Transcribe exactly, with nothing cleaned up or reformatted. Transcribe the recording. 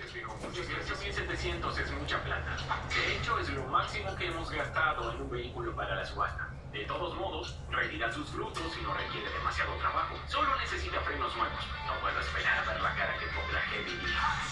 gracias, viejo. Muchas gracias. ocho mil setecientos es mucha plata. De hecho, es lo máximo que hemos gastado en un vehículo para la subasta. De todos modos, rendirá sus frutos y no requiere demasiado trabajo. Solo necesita frenos nuevos. No puedo esperar a ver la cara que pondrá Heavy.